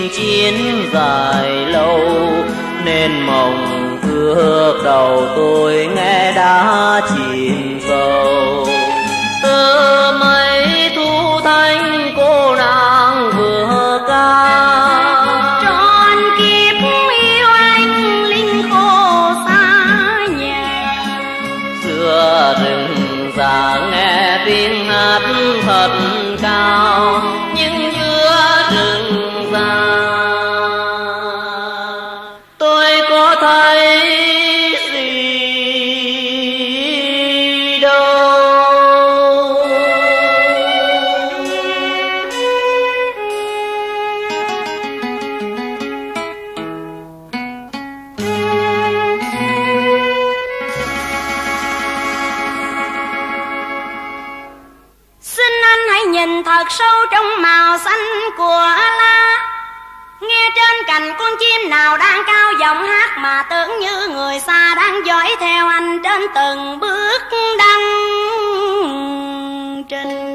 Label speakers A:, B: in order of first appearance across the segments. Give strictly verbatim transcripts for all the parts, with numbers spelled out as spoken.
A: chiến dài lâu, nên mộng ước đầu tôi nghe đã chìm sâu. Từ mấy thu thanh cô nàng vừa ca,
B: trọn kiếp yêu anh linh khô xa nhà.
A: Xưa rừng già nghe tiếng hát thật cao, nhưng giữa rừng già tôi có thấy gì đâu.
B: Xin anh hãy nhìn thật sâu trong màu xanh của lá, nghe trên cành con chim nào đang cao giọng hát, mà tưởng như người xa đang dõi theo anh trên từng bước đăng trình.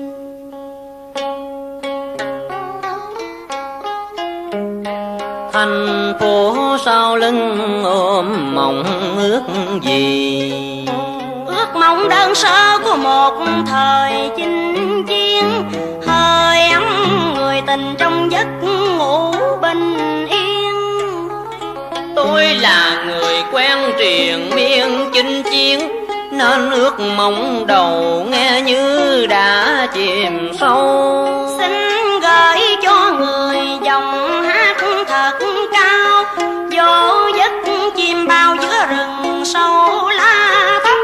A: Thành phố sau lưng ôm mộng ước gì,
B: Ước mong đơn sơ của một thời chinh chiến, hơi ấm người tình trong giấc ngủ bình yên.
A: tôi là người quen triền miên chinh chiến, nên ước mộng đầu nghe như đã chìm sâu.
B: Xin gửi cho người dòng hát thật cao, vô giấc chim bao giữa rừng sâu lá thấp.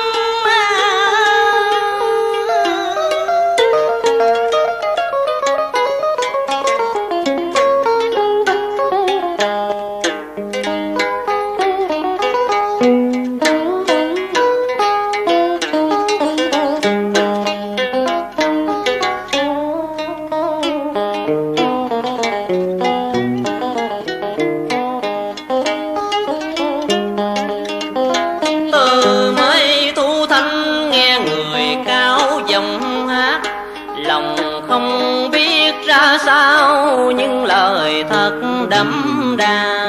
A: Sao những lời thật đậm đà,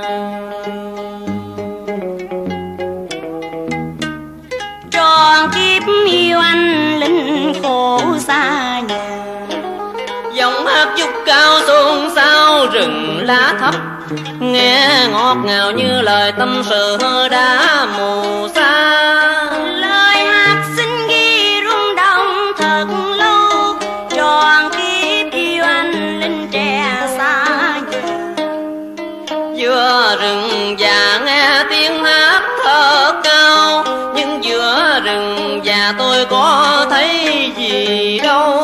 B: trọn kiếp yêu anh linh khổ xa nhà.
A: giọng hát dục cao xôn xao rừng lá thấp, nghe ngọt ngào như lời tâm sự đã mù xa.
B: Lời hát xin ghi rung động thật lâu, trọn kiếp yêu anh linh trẻ xa nhà.
A: Giữa rừng già nghe tiếng hát thật cao, nhưng giữa rừng già tôi có thấy gì đâu.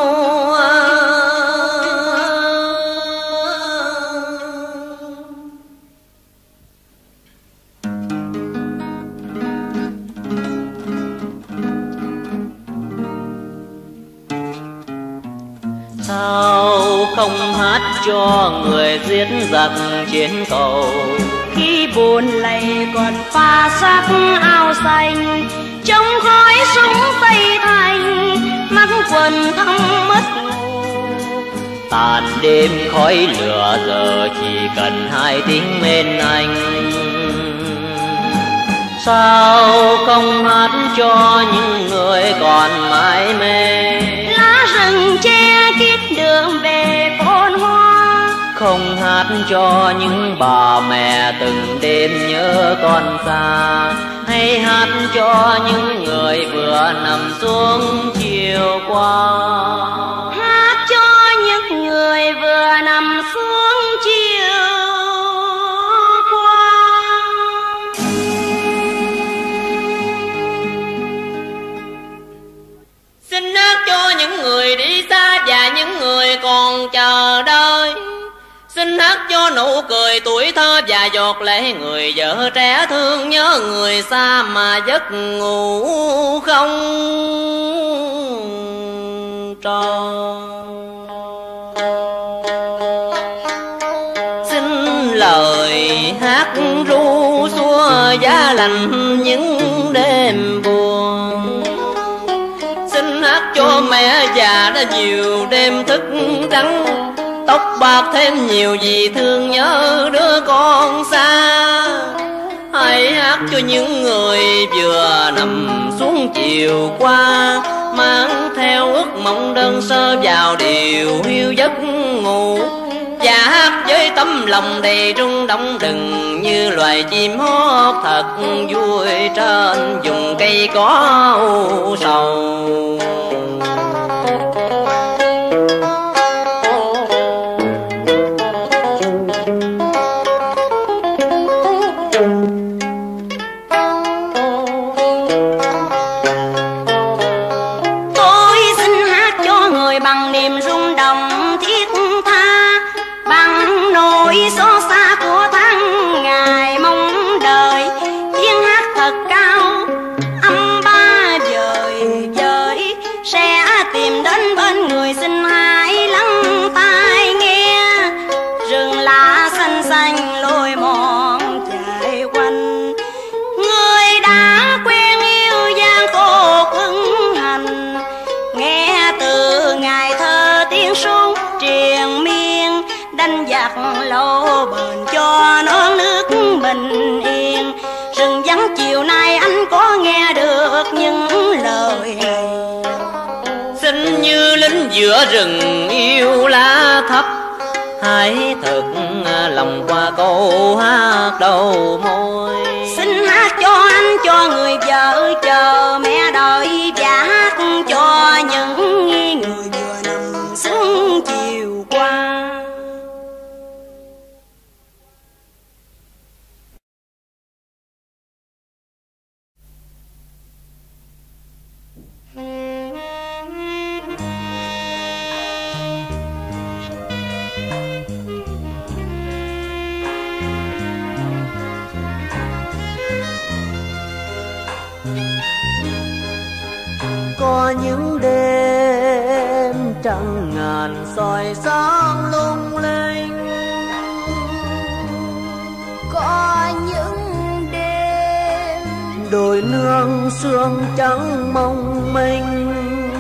A: Sao không hát cho người giết giặc trên cầu,
B: khi buồn lầy còn pha sắc áo xanh, trong khói súng Tây Thành mắt quần thâm mất ngủ.
A: tàn đêm khói lửa giờ chỉ cần hai tiếng bên anh. Sao không hát cho những người còn mãi mê,
B: Lá rừng che kín đường về phồn hoa,
A: không hát cho những bà mẹ từng đêm nhớ con xa, hay hát cho những người vừa nằm xuống chiều qua.
B: Hát cho những người vừa nằm xuống chiều qua.
A: Xin hát cho những người đi xa và những người còn chờ đợi. Xin hát cho nụ cười tuổi thơ và giọt lệ người vợ trẻ thương nhớ người xa mà giấc ngủ không tròn. Xin lời hát ru xua giá lạnh những đêm buồn. Xin hát cho mẹ già đã nhiều đêm thức trắng, tóc bạc thêm nhiều vì thương nhớ đứa con xa. Hãy hát cho những người vừa nằm xuống chiều qua, mang theo ước mong đơn sơ vào điều hiu giấc ngủ. Và hát với tấm lòng đầy rung động, đừng như loài chim hót thật vui trên vùng cây có u sầu.
B: Lâu bền cho non nước bình yên. Rừng vắng chiều nay anh có nghe được những lời này.
A: Xinh như lính giữa rừng yêu lá thấp, hãy thật lòng qua câu hát đầu môi.
B: Xin hát cho anh, cho người vợ chờ mẹ đợi, và hát cho những người vừa nằm xuống chiều qua.
A: Có những đêm trăng ngàn soi sáng lung linh,
B: có những đêm
A: đồi nương sương trắng mong manh.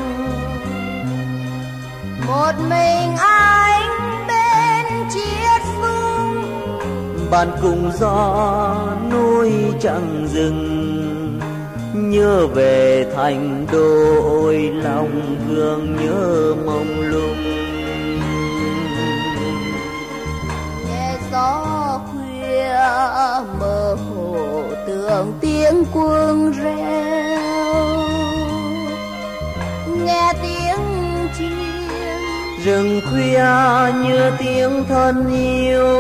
B: Một mình anh bên chiếc phương,
A: bạn cùng gió núi chẳng rừng, nhớ về thành đô ôi lòng vương nhớ mong lung.
B: Nghe gió khuya mơ hồ tưởng tiếng cuông reo, nghe tiếng chim
A: rừng khuya như tiếng thân yêu,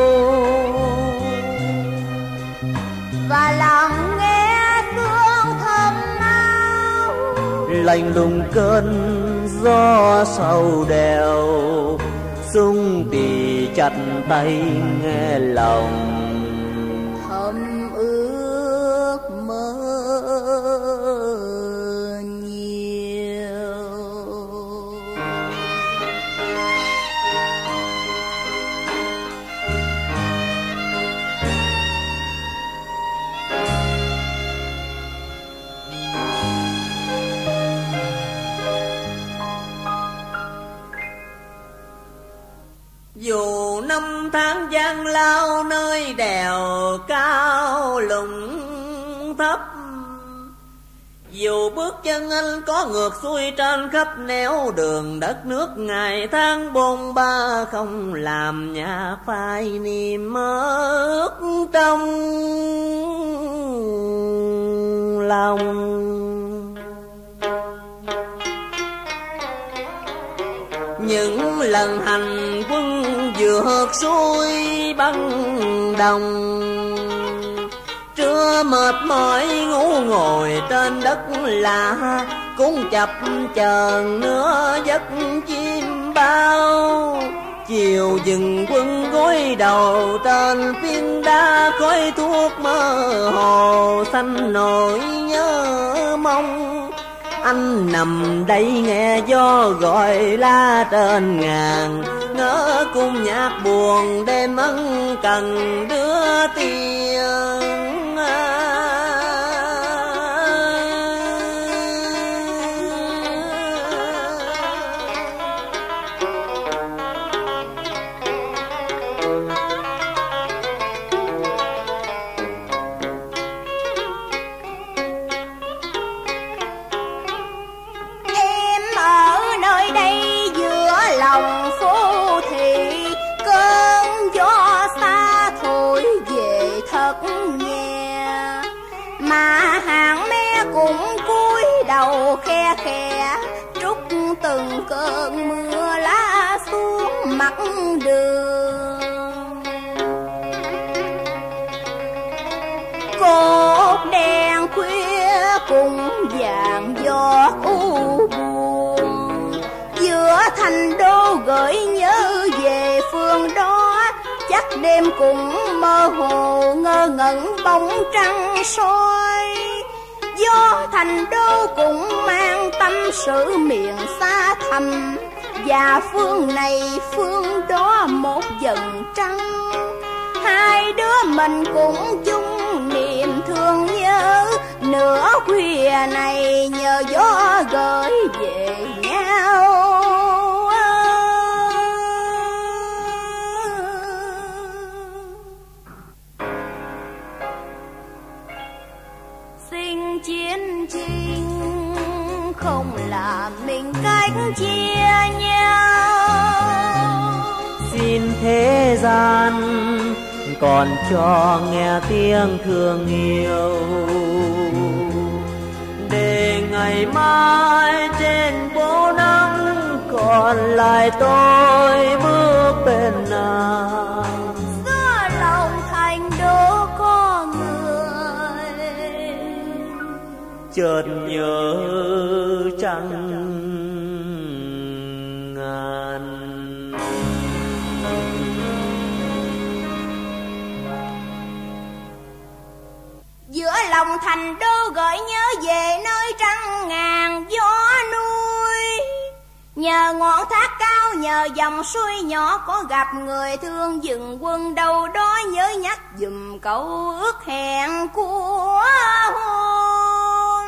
B: và lòng nghe sương thơm nào
A: lạnh lùng cơn gió sau đèo. Sung tỉ chặt tay nghe lòng
B: thầm ước mơ nhiều.
A: Dù năm tháng gian lao nơi đèo cao lũng thấp, dù bước chân anh có ngược xuôi trên khắp nẻo đường đất nước, ngày tháng bôn ba không làm nhạt phai niềm mơ ước trong lòng. Những lần hành quân vượt suối băng đồng, trưa mệt mỏi ngủ ngồi trên đất lạ, cũng chập chờn nửa giấc chim bao. Chiều dừng quân gối đầu trên phiến đá, khói thuốc mơ hồ xanh nỗi nhớ mong. Anh nằm đây nghe gió gọi lá trên ngàn, ngỡ cung nhạc buồn đêm ân cần đưa tiếng.
B: đã trút từng cơn mưa lá xuống mặt đường. Cột đèn khuya cùng vàng gió u buồn, giữa thành đô gửi nhớ về phương đó. Chắc đêm cũng mơ hồ ngơ ngẩn bóng trăng soi, gió thành đô cũng mang tâm sự miền xa thẳm. Và phương này phương đó một dần trăng, hai đứa mình cũng chung niềm thương nhớ. Nửa khuya này nhờ gió gửi về nhau. Xin chiến tranh không làm mình cách chia nhau.
C: Xin thế gian còn cho nghe tiếng thương yêu, để ngày mai trên phố nắng còn lại tôi bước bên nàng.
B: Giữa lòng thành đô có người
C: chợt nhớ trăng ngàn.
B: Giữa lòng thành đô gửi nhớ về nơi trăng ngàn gió nuôi. Nhờ ngọn thác cao, nhờ dòng suối nhỏ, có gặp người thương dừng quân đâu đó. Nhớ nhắc dùm câu ước hẹn của hôm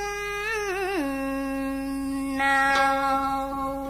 B: nào.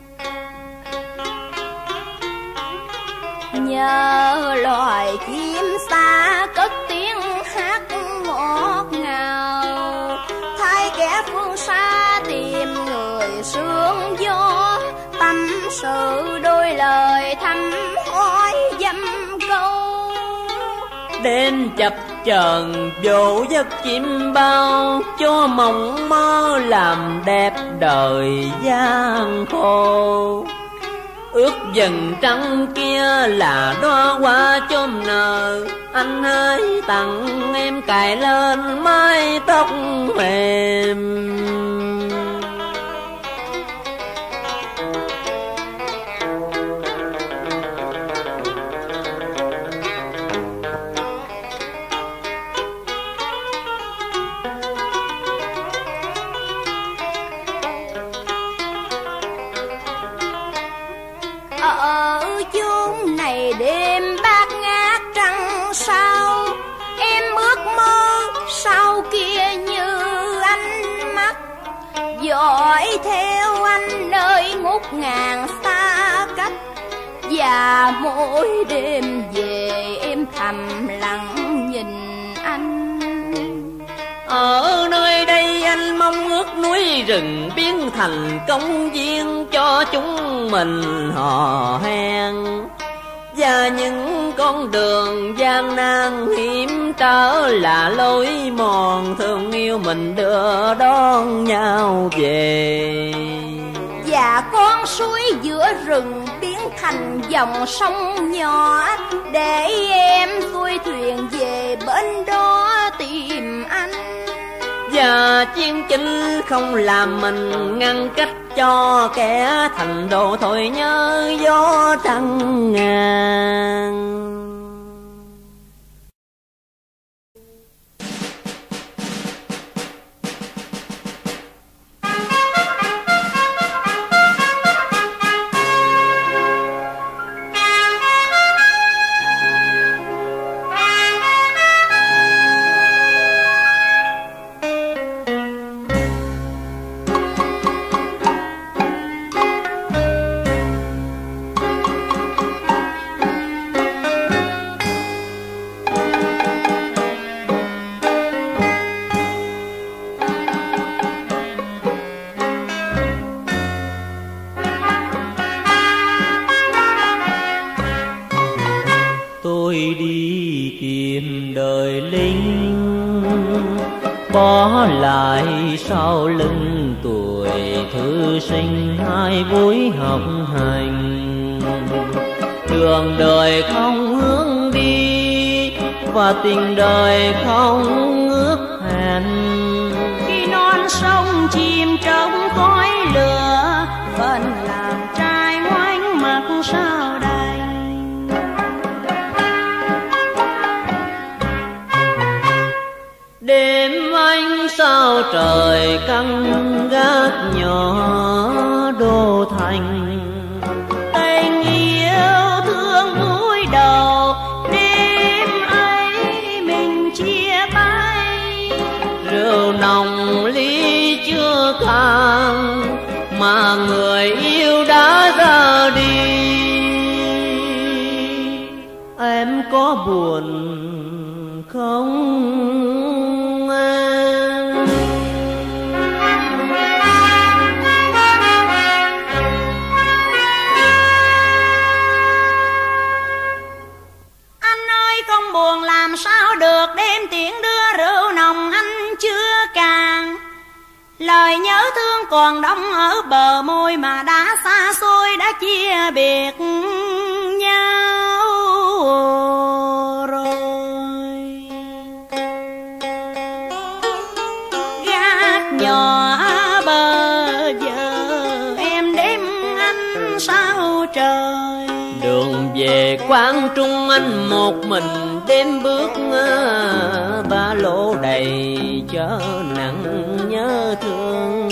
B: Nhờ loài chim xa cất tiếng hát ngọt ngào, thay kẻ phương xa tìm người sương gió. Tâm sự đôi lời thăm hỏi dăm câu,
C: đến chập chờn vô giấc chim bao, cho mộng mơ làm đẹp đời gian khổ. Ước dần trăng kia là đóa hoa chôm nở, anh hãy tặng em cài lên mái tóc mềm.
B: Ở chốn này đêm bát ngát trăng sao, em ước mơ sau kia như ánh mắt, dõi theo anh nơi ngút ngàn xa cách. Và mỗi đêm về em thầm lặng nhìn anh.
C: Ở nơi đây anh mong ước núi rừng biến thành công viên cho chúng mình hò hẹn. Và những con đường gian nan hiểm trở là lối mòn, thương yêu mình đưa đón nhau về.
B: Và con suối giữa rừng biến thành dòng sông nhỏ, để em xuôi thuyền về bên đó tìm anh.
C: Và chiến chính không làm mình ngăn cách cho kẻ thành đồ thôi nhớ gió trăng ngàn. Tôi đi tìm đời lính, bỏ lại sau lưng tuổi thư sinh hai buổi học hành. Đường đời không hướng đi và tình đời không ước hẹn.
B: Khi non sông chìm trong khói lửa, vẫn làm trai ngoảnh mặt sao đành.
C: Đêm ánh sao trời căng gác nhỏ đô thành.
B: Tình yêu thương cúi đầu, đêm ấy mình chia tay.
C: Rượu nồng ly chưa cạn mà người yêu đã ra đi. Em có buồn không em?
B: Anh ơi không buồn làm sao được, đêm tiễn đưa rượu nồng anh chưa càng. Lời nhớ thương còn đong ở bờ môi mà đã xa xôi, đã chia biệt nhau rồi. Gác nhỏ bờ giờ em đêm anh sao trời.
C: Đường về Quang Trung anh một mình đêm bước, ba lô đầy chớ nặng nhớ thương.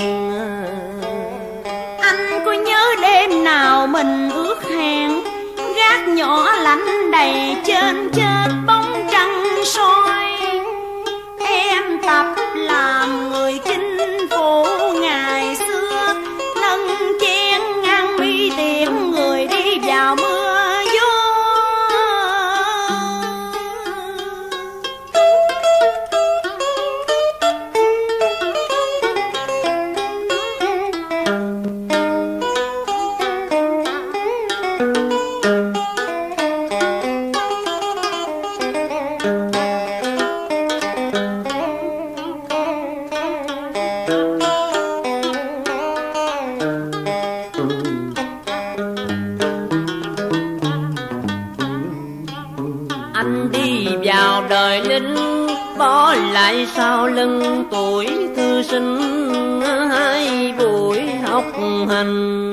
B: Anh có nhớ đêm nào mình ước hẹn, gác nhỏ lạnh đầy trên chết bóng trăng soi. Em tập làm người chinh phủ ngày xưa, nâng chén ngang mi tiễn người đi vào mưa gió.
C: Đời lính bỏ lại sau lưng tuổi thư sinh hai buổi học hành.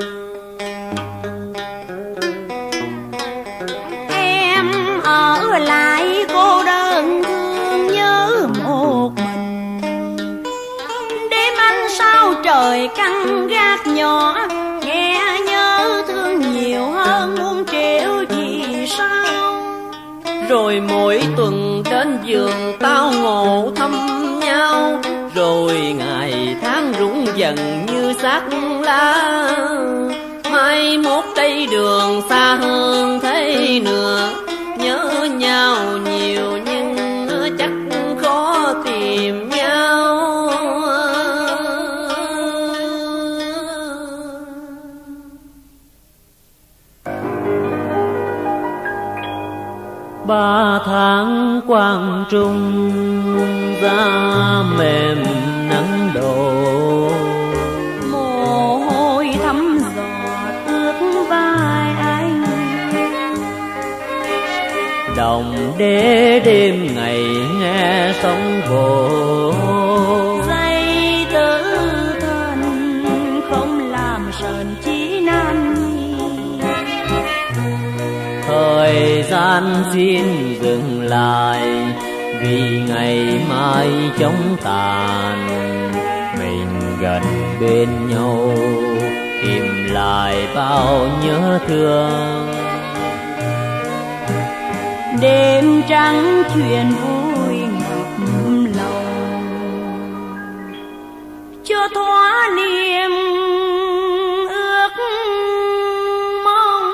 B: Em ở lại cô đơn thương nhớ một mình, đêm anh sao trời căng gác nhỏ, nghe nhớ thương nhiều hơn muôn triệu vì sao.
C: Rồi mỗi tuần đến giường tao ngộ thăm nhau, rồi ngày tháng rụng dần như xác lá. Mai mốt đây đường xa hơn thế nữa, nhớ nhau nhiều nhưng chắc khó tìm nhau. Ba tháng Quang Trung da mềm nắng đổ,
B: mồ hôi thấm giọt ướt vai anh.
C: Đồng đế đêm ngày nghe sóng vỗ,
B: dây tứ thân không làm sờn chí nan.
C: Thời gian xin dừng lại vì ngày mai chóng tàn. Mình gần bên nhau tìm lại bao nhớ thương.
B: Đêm trắng chuyện vui ngập lòng, cho thỏa niềm ước mong.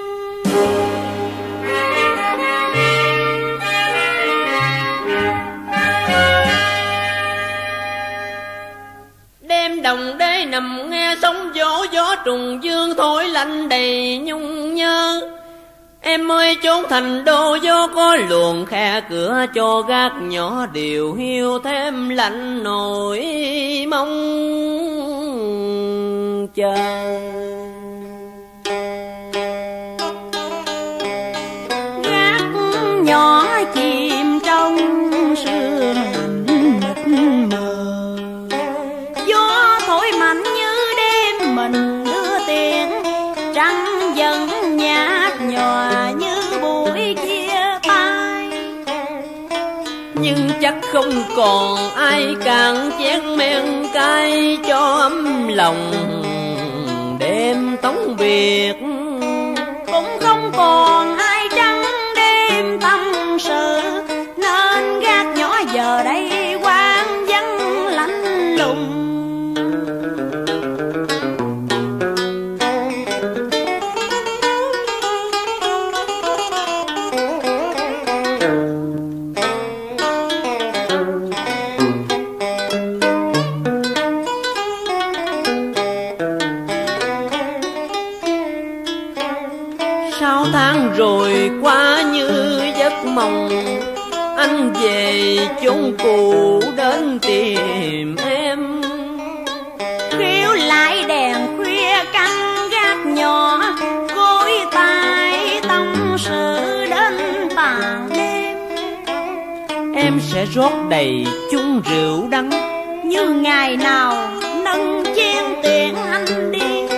A: Đêm đồng đế nằm nghe sóng gió, gió trùng dương thổi lạnh đầy nhung nhớ. Em ơi chốn thành đô gió có luồng khe cửa, cho gác nhỏ điều hiu thêm lạnh nỗi mong.
C: chờ.
B: Gác nhỏ chìm trong sương mịt mờ, gió thổi mạnh như đêm mình đưa tiếng, trăng dần nhạt nhòa như buổi chia tay.
C: Nhưng chắc không còn ai cạn chén men cay cho ấm lòng đêm tống biệt,
B: cũng không còn ai trắng đêm tâm sự, nên gác nhỏ giờ đây quang vắng lạnh lùng.
C: Sáu tháng rồi qua như giấc mộng, anh về chốn cũ đến tìm em.
B: Khiếu lại đèn khuya canh gác nhỏ, gối tay tâm sự đến tàn đêm.
C: Em sẽ rót đầy chung rượu đắng,
B: như ngày nào nâng chén tiễn anh đi.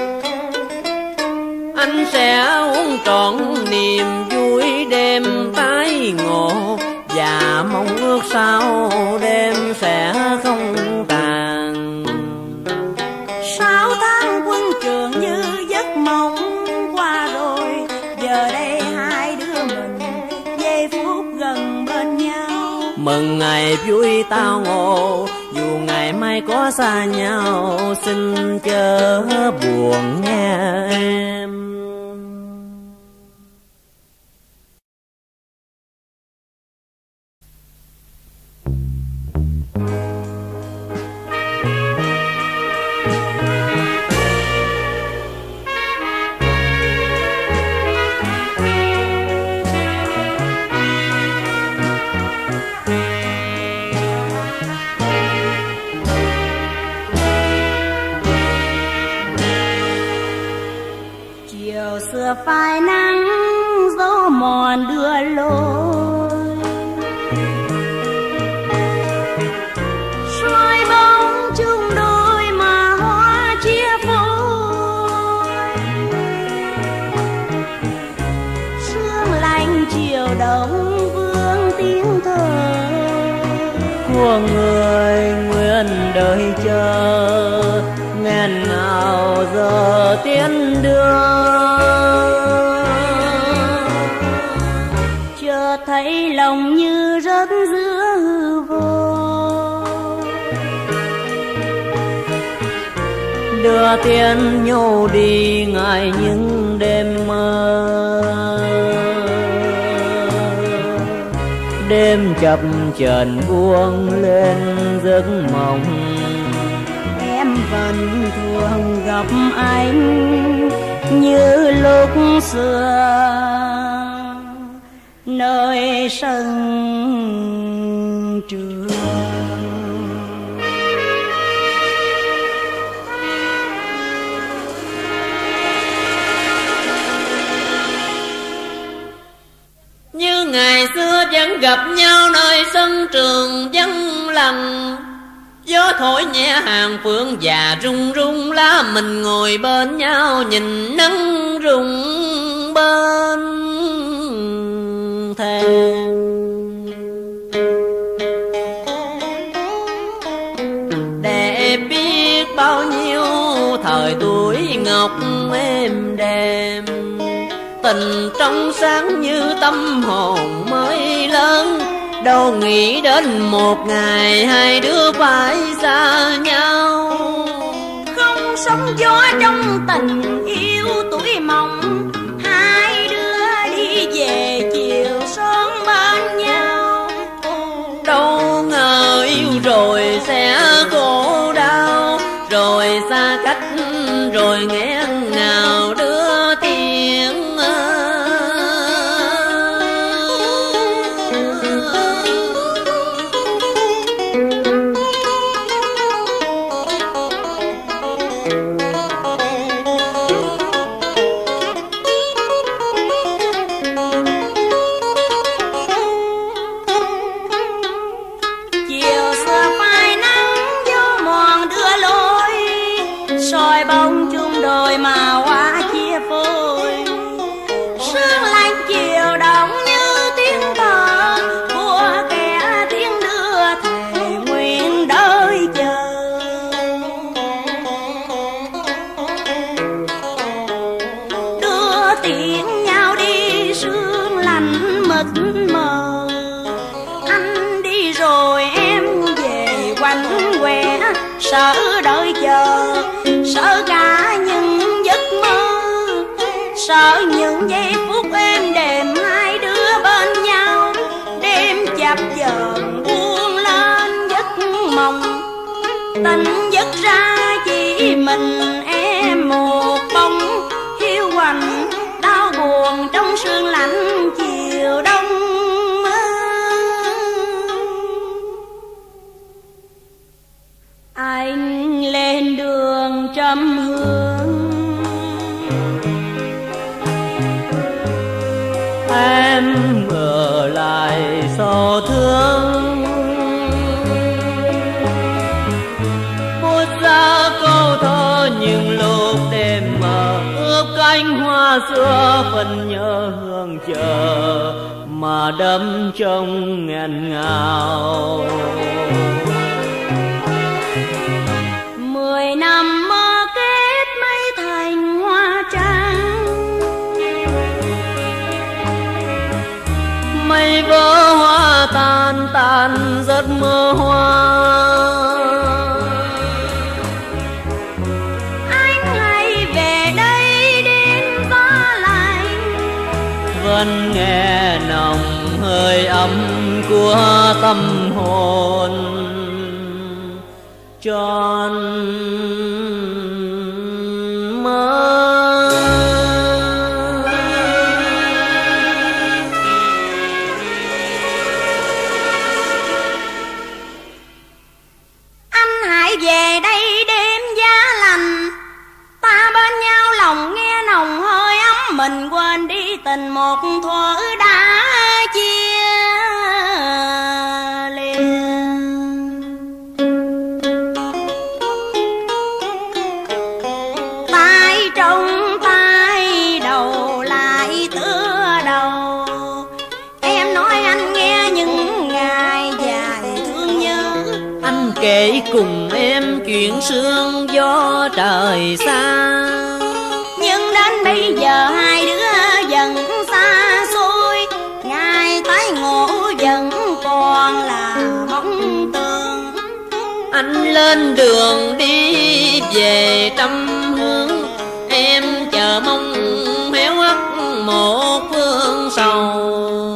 C: anh sẽ uống trọn niềm vui đêm tái ngộ, và mong ước sau đêm sẽ không tàn.
B: Sáu tháng quân trường như giấc mộng qua rồi, giờ đây hai đứa mình giây phút gần bên nhau.
C: Mừng ngày vui tao ngộ, dù ngày mai có xa nhau, xin chớ buồn nghe em.
B: Xưa phai nắng gió mòn đưa lối, xoay bóng chung đôi mà hoa chia phôi. Sương lạnh chiều đông vương tiếng thở
C: của người nguyện đời chờ, nghẹn ngào giờ tiến đưa.
B: Chợt thấy lòng như rớt giữa hư vô,
C: đưa tiên nhô đi ngại những đêm mơ. Đêm chập chờn buông lên giấc mộng,
B: em vẫn thường gặp anh như lúc xưa nơi sân trường.
A: Như ngày xưa vẫn gặp nhau nơi sân trường vắng lặng, gió thổi nhẹ hàng phượng và rung rung lá mình ngồi bên nhau, nhìn nắng rung bên thềm. Để biết bao nhiêu thời tuổi ngọc êm đềm, tình trong sáng như tâm hồn mới lớn, đâu nghĩ đến một ngày hai đứa phải xa nhau.
B: Không sóng gió trong tình yêu tuổi mộng, hai đứa đi về chiều sớm bên nhau.
A: Đâu ngờ yêu rồi sẽ khổ đau, rồi xa cách rồi nghẹn ngào đưa tiếng.
B: soi bóng chung đôi mà hoa chia phôi. Sương lạnh chiều động như tiếng thở của kẻ tiếng đưa thề nguyện đợi chờ. Đưa tiếng nhau đi sương lạnh mịt mờ, anh đi rồi em về quanh quẹ, sợ đợi chờ, sợ cả những giấc mơ, sợ những giây phút êm đềm hai đứa bên nhau. Đêm chập chờn buông lên giấc mộng, tỉnh giấc ra chỉ mình em một bóng hiu quạnh, đau buồn trong sương lạnh chiều đông. Anh lên đường trăm hướng,
C: em ở lại so thương. Một ra câu thơ những lúc đêm mờ, ướp cánh hoa xưa phần nhớ hương chờ mà đắm trong nghẹn ngào.
B: Mười năm mơ kết mây thành hoa trắng,
C: mây vỡ hoa tan tan giấc mơ hoa.
B: anh hãy về đây đêm gió lạnh,
C: vẫn nghe nồng hơi ấm của tâm hồn tròn mơ.
B: anh hãy về đây đêm giá lạnh, ta bên nhau lòng nghe nồng hơi ấm, mình quên đi tình một thuở đã chia liền. Tay trong tay đầu lại tựa đầu, em nói anh nghe những ngày dài thương nhớ.
C: Anh kể cùng em chuyện sương gió trời xa,
B: Nhưng đến bây giờ hai đứa dần xa xôi, ngày tái ngộ vẫn còn là bóng tường.
C: anh lên đường đi về trăm hướng, em chờ mong héo hắt một phương sầu.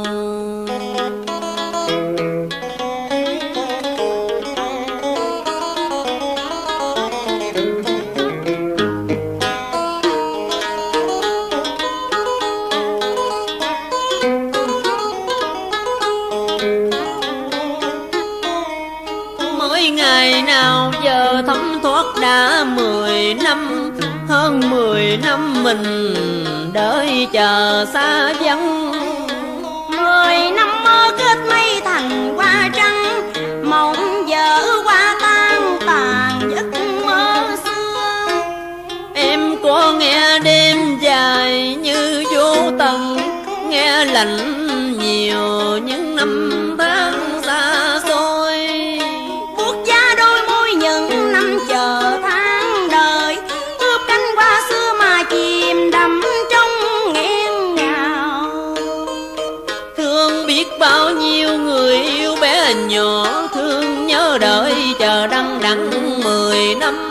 C: Mỗi ngày nào giờ thấm thoát đã mười năm, hơn mười năm mình đợi chờ xa vắng.
B: Mười năm mơ kết mây thành hoa trắng, mộng vỡ hoa tan tàn giấc mơ xưa.
C: Em có nghe đêm dài như vô tận, nghe lạnh nhiều những năm tháng xa xôi.
B: Buốt da đôi môi những năm chờ tháng đời, ướp cánh hoa xưa mà chìm đắm trong nghẹn ngào.
C: Thương biết bao nhiêu người yêu bé nhỏ, thương nhớ đợi chờ đăng đẵng mười năm